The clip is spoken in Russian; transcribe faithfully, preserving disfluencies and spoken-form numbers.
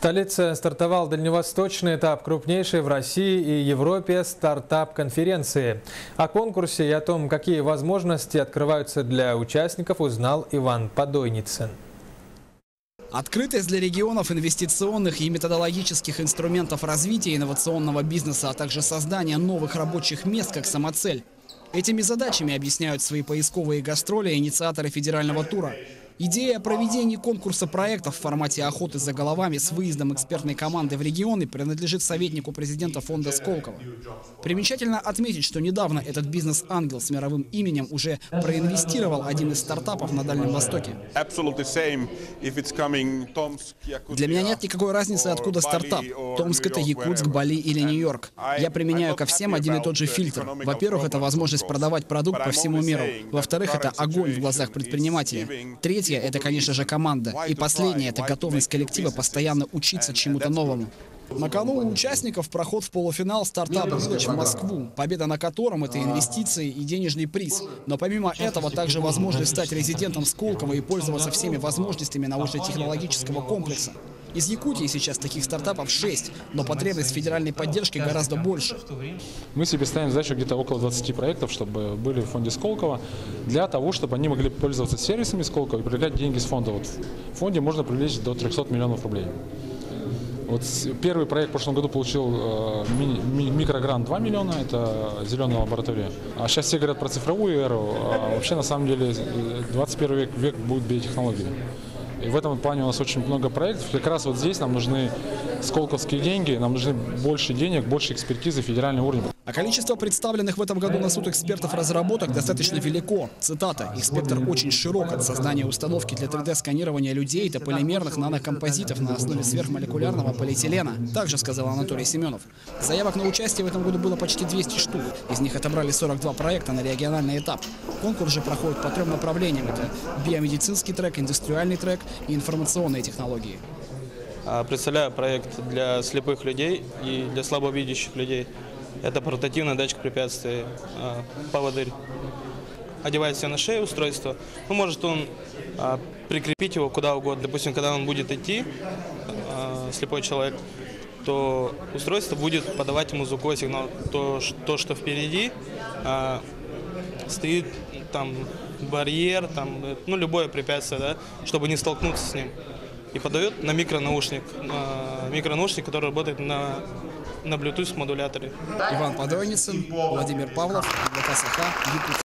столице стартовал дальневосточный этап крупнейшей в России и Европе стартап-конференции. О конкурсе и о том, какие возможности открываются для участников, узнал Иван Подойницын. Открытость для регионов инвестиционных и методологических инструментов развития инновационного бизнеса, а также создания новых рабочих мест как самоцель. Этими задачами объясняют свои поисковые гастроли инициаторы федерального тура. Идея о проведении конкурса проектов в формате охоты за головами с выездом экспертной команды в регионы принадлежит советнику президента фонда Сколково. Примечательно отметить, что недавно этот бизнес-ангел с мировым именем уже проинвестировал один из стартапов на Дальнем Востоке. Для меня нет никакой разницы, откуда стартап. Томск — это Якутск, Бали или Нью-Йорк. Я применяю ко всем один и тот же фильтр. Во-первых, это возможность продавать продукт по всему миру. Во-вторых, это огонь в глазах предпринимателя. Третье — это, конечно же, команда. И последнее — это готовность коллектива постоянно учиться чему-то новому. На кону у участников проход в полуфинал стартап «Village» в Москву, победа на котором — это инвестиции и денежный приз. Но помимо этого также возможность стать резидентом Сколково и пользоваться всеми возможностями научно-технологического комплекса. Из Якутии сейчас таких стартапов шесть, но потребность федеральной поддержки гораздо больше. Мы себе ставим задачу где-то около двадцати проектов, чтобы были в фонде Сколково, для того, чтобы они могли пользоваться сервисами Сколково и привлекать деньги с фонда. Вот в фонде можно привлечь до трёхсот миллионов рублей. Вот первый проект в прошлом году получил э, ми, ми, микрогрант два миллиона, это зеленая лаборатория. А сейчас все говорят про цифровую эру, а вообще на самом деле двадцать первый век, век будет биотехнологии. И в этом плане у нас очень много проектов. Как раз вот здесь нам нужны сколковские деньги, нам нужны больше денег, больше экспертизы, федеральный уровень. А количество представленных в этом году на суд экспертов разработок достаточно велико. Цитата: «Их спектр очень широк, от создания установки для три дэ сканирования людей до полимерных нанокомпозитов на основе сверхмолекулярного полиэтилена», также сказал Анатолий Семенов. Заявок на участие в этом году было почти двести штук. Из них отобрали сорок два проекта на региональный этап. Конкурс же проходит по трем направлениям. Это биомедицинский трек, индустриальный трек и информационные технологии. Представляю проект для слепых людей и для слабовидящих людей. Это портативный датчик препятствий, поводырь. Одевает себе на шею устройство. Ну, может он а, прикрепить его куда угодно. Допустим, когда он будет идти, а, слепой человек, то устройство будет подавать ему звуковой сигнал. То, то что впереди а, стоит там барьер, там, ну, любое препятствие, да, чтобы не столкнуться с ним. И подает на микронаушник, на микронаушник, который работает на, на Bluetooth модуляторе. Иван Подойницын, Владимир Павлов, Якутск.